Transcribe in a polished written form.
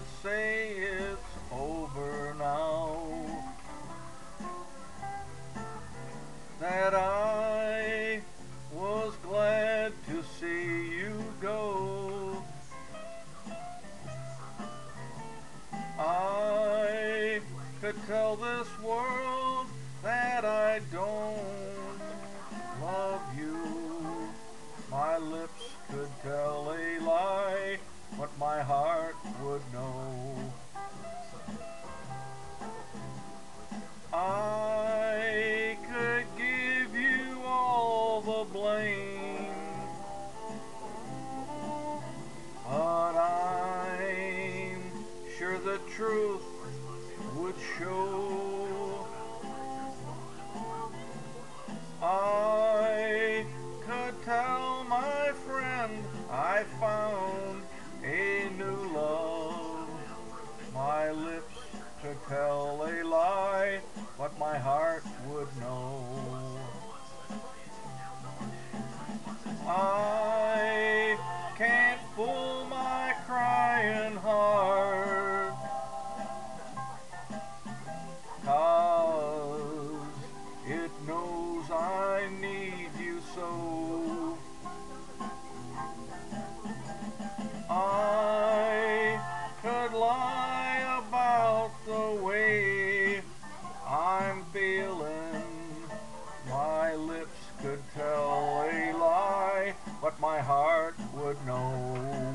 say it's over now, that I was glad to see you go. I could tell this world that I don't love you. My lips could tell a lie, but my heart would know. I could give you all the blame, but I'm sure the truth would show. I could tell my friend I found a new love. My lips could tell a lie, but my heart would know. I can't fool my crying heart, 'cause it knows I need you so. I could lie about the way I'm feeling. My lips could tell a lie, but my heart would know.